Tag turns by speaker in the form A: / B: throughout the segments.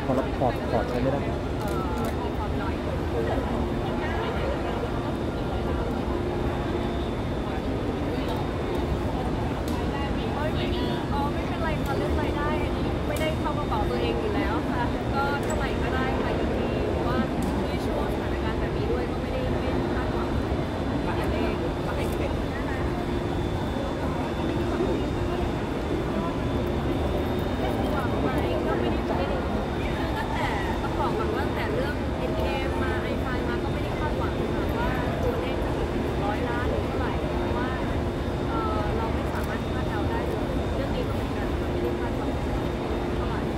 A: อรับพอร์ตใช้ไม่ได้
B: ความน้อยไม่เป็นไรค่ะเรื่องรายได้อันนี้ไม่ได้เข้ากระเป๋าตัวเองอยู่แล้วค่ะก็เท่าไหร่ก็ได้ค่ะยินดีเพราะว่าในช่วงสถานการณ์แบบนี้ด้วยก็ไม่คาดหวังอะไรมาให้เป็นหวังไหมก็ไม่ได้ตั้งแต่ต้องบอกก่อนว่าตั้งแต่เรื่อง NM มาไอไฟมาก็ไม่ได้คาดหวังค่ะว่าตัวเลขจะถึง100 ล้านหรือเท่าไหร่เพราะว่าเราไม่สามารถคาดเดาได้เลยเรื่องนี้ก็เหมือนกันไม่ได้คาดหวังเท่าไหร่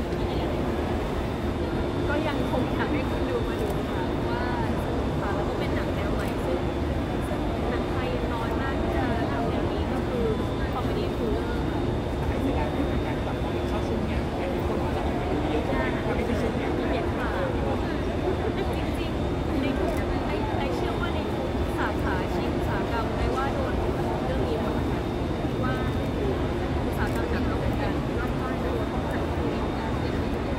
B: ก็ยังคงอยากให้คุณดูมาดูค่ะว่าสนุกค่ะแล้วก็เป็นหนังแนวใหม่ซึ่งหนังไทยน้อยมากที่จะทำแนวนี้ก็คือคอมเมดี้ทริลเลอร์ค่ะ
C: ให้เสียดายในการแบบเข้าช่วงเนี้ยให้คนอาจจะออกมาเยอะถ้าไม่ใช่ช่วงเนี้ย
B: เปลี่ยนผ่านจริงๆในเชื่อว่าในทุกสาขาชีพอุตสาหกรรมไม่ว่าโดนเรื่องนี้หมดค่ะว่าอุตสาหกรรมหนังก็เหมือนกันรอบบ้านโดนของหนังที่มีการเปลี่ยนแปลง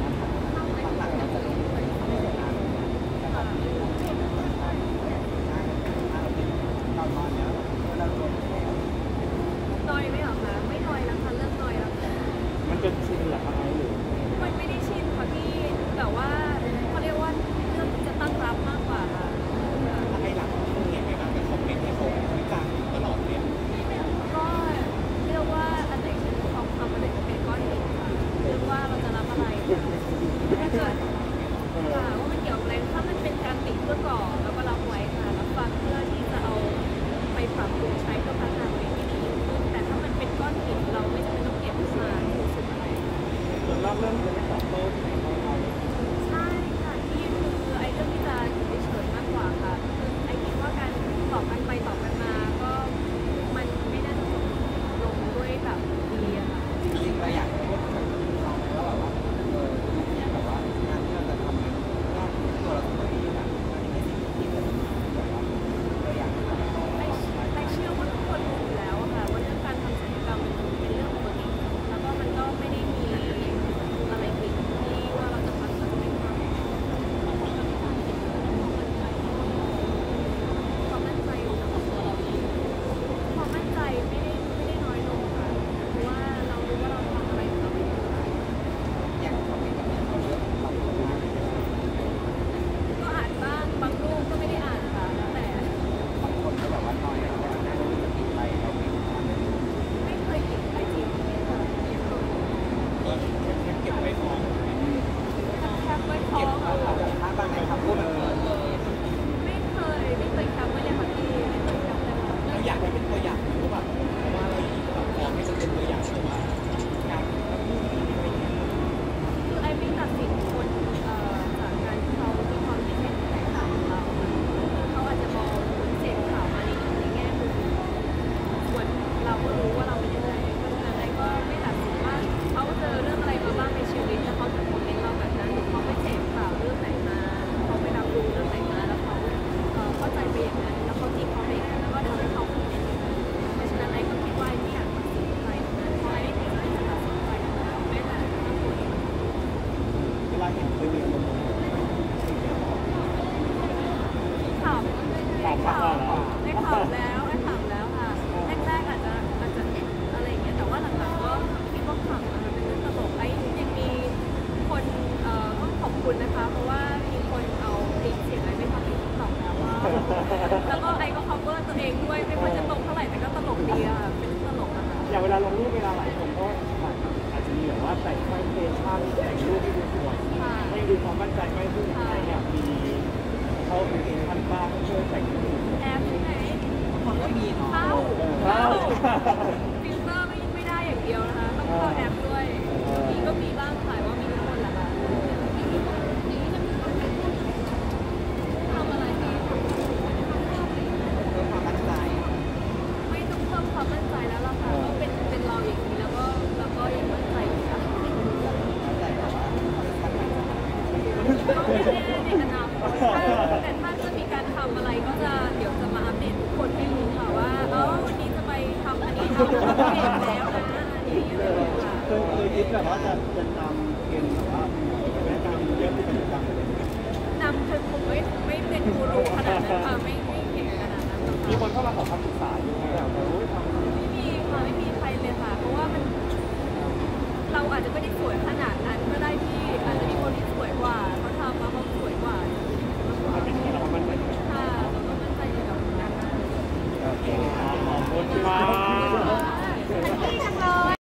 B: น้อยไหมหรอคะไม่น้อยนะคะเริ่มน้อยแล้วค่ะ
A: มันจะชินเหรอครับหรือ
B: มันไม่ได้ชินค่ะพี่แต่ว่าเขาเรียกว่าเรื่องจะตั้งรับมากกว่าค่ะ
C: ให้หลังเห็นไหมครับเป็นคอมเมนต์ที่เขาวิจารณ์ตลอดเลย
B: ก็เรียกว่าอันไหนเป็นทองคำอันไหนเป็นก้อนหินค่ะเรียกว่าเราจะรับอะไรถ้าเกิดว่ามันเกี่ยวกับอะไรถ้ามันเป็นการติเพื่อก่อเราก็รับไว้ค่ะรับฟังเพื่อที่จะเอาไปปรับปรุงใช้เพื่อพัฒนาตัวเองให้ดีขึ้นแต่ถ้ามันเป็นก้อนหินเราไม่จำเป็นต้องเก็บมารู้สึกอะไร
A: ส่วนรอบเริ่มจะไม่ตอบโต้ที่ไหนเขา
B: ใช่ค่ะที่คือไอ้เรื่องที่จะอยู่เฉยๆมากกว่าค่ะคือไอ้คิดว่าการตอบกันไปตอบกันมาก็มันไม่น่าจะจบลงด้วยแบบดีอะค่ะ
C: จริงๆเราอยากพูดถึงเราไหมว่าแบบว่าแบบว่างานที่เราจะทำเนี่ยก็ตัวเราตัวเองนะมันไม่ใช่สิ่งที่แบบว่าเราอยากทำ
B: ไอ้เชื่อว่าทุกคนรู้อยู่แล้วค่ะว่าเรื่องการทำศัลยกรรมมันเป็นเรื่องปกติแล้วก็มันก็ไม่ได้มีอะไรผิดที่ว่าเราจะทำแล้วจะไม่ทำความมั่นใจอยู่กับตัวเราเองความมั่นใจไม่ได้น้อยลงค่ะเพราะว่าเรารู้ว่าเราทำอะไรของเราไปอยู่
C: อยากทำให้แบบนี้เราเลือกเราทำงาน
B: ก็อ่านบ้างบางรูปก็ไม่ได้อ่านค่ะแต่
C: บางคนก็แบบว่าน้อยแล้วนะเราจะติดไปเรา
B: ไม่เคยเก็บไอจีไม่เคย
C: ก็เก็บไว้ฟ้อง
B: แคปไว้ท้อง
C: ถ้าบางในคำพูดมัน
B: ไม่เคยแคปไว้เลยค่ะพี่ไม่เคยแคปเลยค่ะ
C: เราอยากให้เป็นตัวอย่างหรือแบบว่าเราแบบฟ้องให้มันเป็นตัวอย่างหรือว่าการพูดอะไรอย่างเงี้ย
B: คือไอ้ไม่ตัดสินคนจากการที่เขามีความคิดเห็นแตกต่างกับเราเขาอาจจะมองเสพข่าวมาในแง่มุมส่วนเราก็รู้ว่าเราเป็นยังไงเพราะฉะนั้นไอ้ก็ไม่ตัดสินว่าเขาเจอเรื่องอะไรมาบ้างในชีวิตแล้วเขาจะคอมเมนต์เราแบบนั้นหรือเขาไปเสพข่าวเรื่องไหนมาเขาไปรับรู้เรื่องไหนมาแล้วเขาเข้าใจไปอย่างนั้นแล้วเขาตีความไปอย่างนั้นแล้วก็ทำให้เขาคอมเมนต์อย่างนั้นเพราะฉะนั้นไอ้ก็คิดว่าไม่อยากตัดสินใครนะเพราะไอ้ไม่เคยจะตัดสินใครแม้แต่ตัวเอง
C: เวลาเห็นเคยมีอารมณ์
B: ข่าวได้ข่าวแล้วค่ะแรกๆอาจจะอะไรอย่างเงี้ยแต่ว่าหลังๆก็คิดว่าขำนะคะเป็นเรื่องตลกไอ้ยังมีคนต้องขอบคุณนะคะเพราะว่ามีคนเอาคลิปเสียงไอ้ไปทำในติ๊กต็อกแล้วว่าแล้วก็ไอ้ก็ cover ตัวเองด้วยไม่ค่อยจะตรงเท่าไหร่แต่ก็ตลกดีอะเป็นตลกอะค่ะ
A: อย่างเวลาลงรูปเวลาหลายคนก็อาจจะมีแบบว่าแต่งคอนเทนต์แต่งรูปให้ดูสวยให้ดูความมั่นใจไม่ขึ้นอะไรเนี่ยมีเขาเป็นพันบ้างช่วยแต่งรูป
B: แอปใช่ไหม
C: คนก็มีเนาะ
B: เข้าฟิลเตอร์ไม่ได้อย่างเดียวนะคะต้องเข้าแอปด้วยก็มีบ้างถ่ายว่ามีทุกคนแหละค่ะทำอะไรดี
C: เพิ่มความมั่นใจ
B: ไม่ต้องเพิ่มความมั่นใจแล้วล่ะค่ะก็เป็นเราอย่างนี้แล้วก็ยังมั่นใจอยู่ค่ะ
C: มั่นใจแบบว่า
B: ในอนาคตแต่ถ้าจะมีการทำอะไรก็จะเดี๋ยวจะมาอัปเดตทุกคนให้รู้ค่ะว่าวันนี้จะไปทำอันนี้ทำเห็นแล้วนะอย่างเงี้ยเลยค่ะ
A: เคยคิดแบบว่าจะตามเกณฑ์แบบว่า